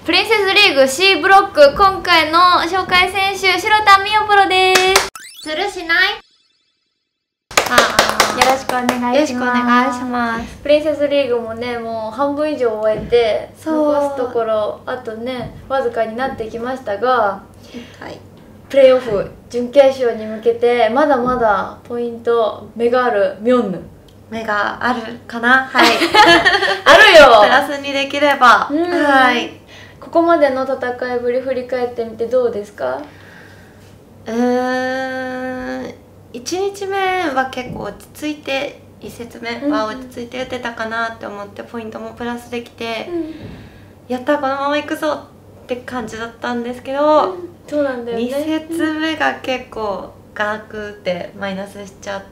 プリンセスリーグ C ブロック、今回の紹介選手、白田美代プロです。するしない？よろしくお願いします。 よろしくお願いします。 プリンセスリーグもね、もう半分以上終えて、残すところあとね、わずかになってきましたが、 はい、 プレーオフ準決勝に向けてまだまだポイント目があるミョンヌ。 目があるかな。はい。 あるよ。 プラスにできれば。はい。 ここまでの戦いぶり振り返ってみてどうですか ？1日目は結構落ち着いて、1節目は落ち着いて打てたかなって思ってポイントもプラスできて、やったこのままいくぞって感じだったんですけど、 そうなんだよね。 2節目が結構ガクってマイナスしちゃって、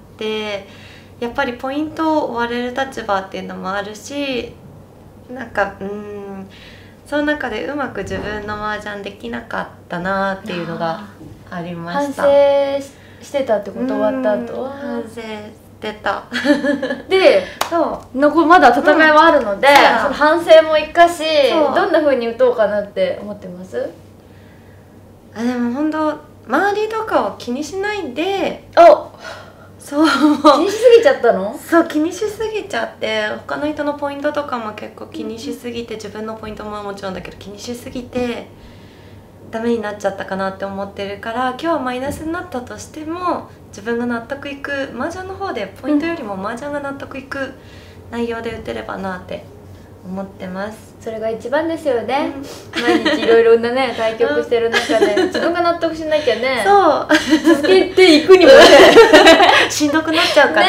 やっぱりポイントを追われる立場っていうのもあるし、なんかその中でうまく自分の麻雀できなかったなっていうのがありました。 反省してたってこと終わった後？ 反省してた。 で、まだ戦いはあるので、その反省も生かし、どんな風に打とうかなって思ってます？ でも本当周りとかを気にしないで、そう気にしすぎちゃったの？ そう、気にしすぎちゃって、他の人のポイントとかも結構気にしすぎて、自分のポイントももちろんだけど気にしすぎてダメになっちゃったかなって思ってるから、今日はマイナスになったとしても自分が納得いく麻雀の方でポイントよりも麻雀が納得いく内容で打てればなって思ってます。 それが一番ですよね。毎日いろいろなね対局してる中で自分が納得しなきゃね、続けていくにもねしんどくなっちゃうから、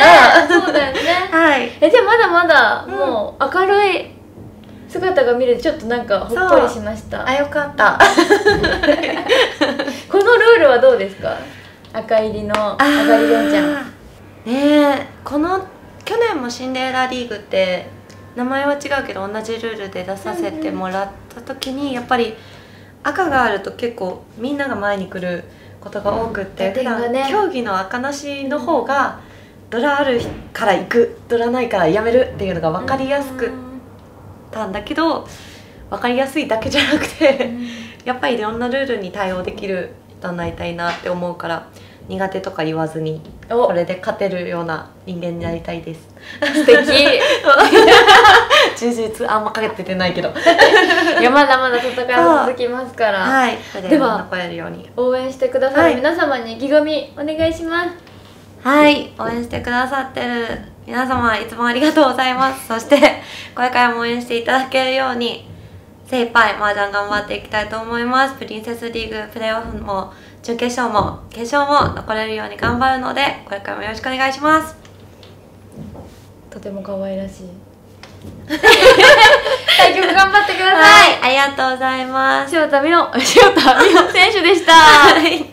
そうだよね。 はい。 じゃあまだまだもう明るい姿が見れてちょっとなんかほっこりしました。 よかった。 このルールはどうですか？赤入りの上がりレンちゃん。 この去年もシンデレラリーグって名前は違うけど同じルールで出させてもらった時に、やっぱり赤があると結構みんなが前に来ることが多くって、普段競技の赤なしの方がドラあるから行く、ドラないからやめるっていうのが分かりやすくたんだけど、分かりやすいだけじゃなくてやっぱりいろんなルールに対応できる人になりたいなって思うから、苦手とか言わずにこれで勝てるような人間になりたいです。 素敵。 充実あんまかけてないけどいや、まだまだ戦いは続きますから、 はい、 では残れるように応援してくださる皆様に意気込みお願いします。 はい、応援してくださってる皆様いつもありがとうございます。そしてこれからも応援していただけるように精一杯麻雀頑張っていきたいと思います。プリンセスリーグプレーオフも準決勝も決勝も残れるように頑張るので、これからもよろしくお願いします。 とても可愛らしい対局頑張ってください。 はい、ありがとうございます。 白田美乃選手でした。